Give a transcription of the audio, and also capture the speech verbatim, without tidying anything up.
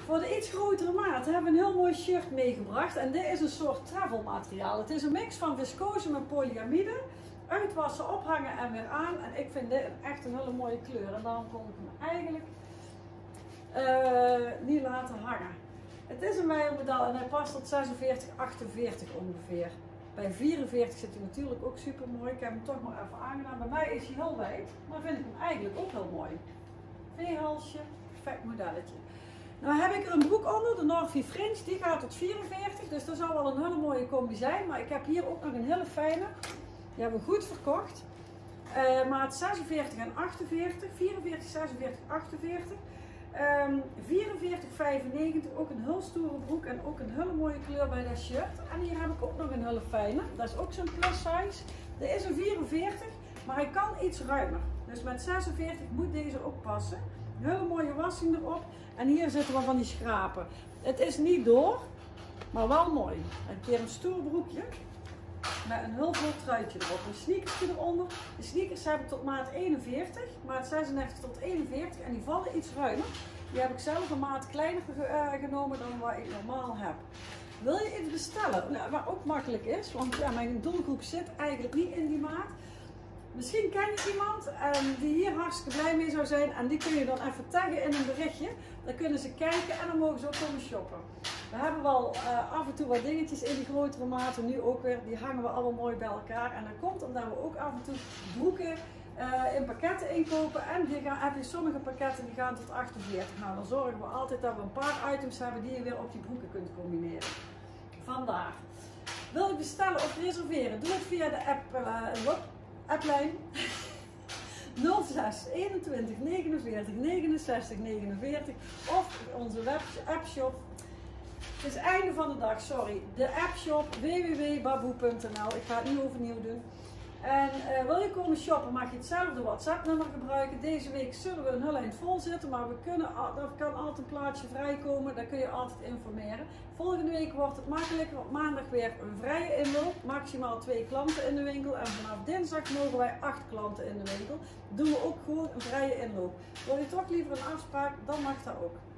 Voor de iets grotere maat hebben we een heel mooi shirt meegebracht. En dit is een soort travel materiaal. Het is een mix van viscose met polyamide. Uitwassen, ophangen en weer aan. En ik vind dit echt een hele mooie kleur. En daarom kon ik hem eigenlijk uh, niet laten hangen. Het is een wijnmodel en hij past tot zesenveertig, achtenveertig ongeveer. Bij vierenveertig zit hij natuurlijk ook super mooi. Ik heb hem toch maar even aangedaan. Bij mij is hij heel wijd, maar vind ik hem eigenlijk ook heel mooi. V-halsje, perfect modelletje. Nou heb ik er een broek onder, de North Face Fringe, die gaat tot vierenveertig, dus dat zou wel een hele mooie combi zijn. Maar ik heb hier ook nog een hele fijne, die hebben we goed verkocht. Uh, maat zesenveertig en achtenveertig, vierenveertig, zesenveertig, achtenveertig. Um, vierenveertig vijfennegentig, ook een heel stoere broek en ook een hele mooie kleur bij dat shirt. En hier heb ik ook nog een hele fijne, dat is ook zo'n plus size. Dit is een vierenveertig, maar hij kan iets ruimer. Dus met zesenveertig moet deze ook passen. Een hele mooie wassing erop. En hier zitten we van die schrapen. Het is niet door, maar wel mooi. Een keer een stoer broekje. Met een heel groot truitje erop. Een sneakertje eronder. De sneakers heb ik tot maat eenenveertig. Maat zesendertig tot eenenveertig. En die vallen iets ruimer. Die heb ik zelf een maat kleiner genomen dan wat ik normaal heb. Wil je iets bestellen? Nou, wat ook makkelijk is. Want ja, mijn doelgroep zit eigenlijk niet in die maat. Misschien ken je iemand um, die hier hartstikke blij mee zou zijn. En die kun je dan even taggen in een berichtje. Dan kunnen ze kijken en dan mogen ze ook komen shoppen. We hebben wel uh, af en toe wat dingetjes in die grotere maten. Nu ook weer. Die hangen we allemaal mooi bij elkaar. En dat komt omdat we ook af en toe broeken uh, in pakketten inkopen. En die gaan, heb je sommige pakketten die gaan tot achtenveertig. Nou, dan zorgen we altijd dat we een paar items hebben die je weer op die broeken kunt combineren. Vandaar. Wil je bestellen of reserveren? Doe het via de app. Uh, Applijn nul zes eenentwintig negenenveertig negenenzestig negenenveertig of onze web appshop. Het is einde van de dag, sorry. De appshop w w w punt baboe punt n l. Ik ga het nu overnieuw doen. En uh, wil je komen shoppen, mag je hetzelfde WhatsApp nummer gebruiken. Deze week zullen we een heel eind vol zitten, maar we kunnen, er kan altijd een plaatsje vrijkomen. Daar kun je altijd informeren. Volgende week wordt het makkelijker. Op maandag weer een vrije inloop. Maximaal twee klanten in de winkel. En vanaf dinsdag mogen wij acht klanten in de winkel. Doen we ook gewoon een vrije inloop. Wil je toch liever een afspraak, dan mag dat ook.